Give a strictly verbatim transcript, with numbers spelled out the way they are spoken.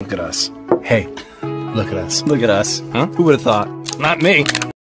Look at us. Hey, look at us. Look at us. Huh? Who would have thought? Not me.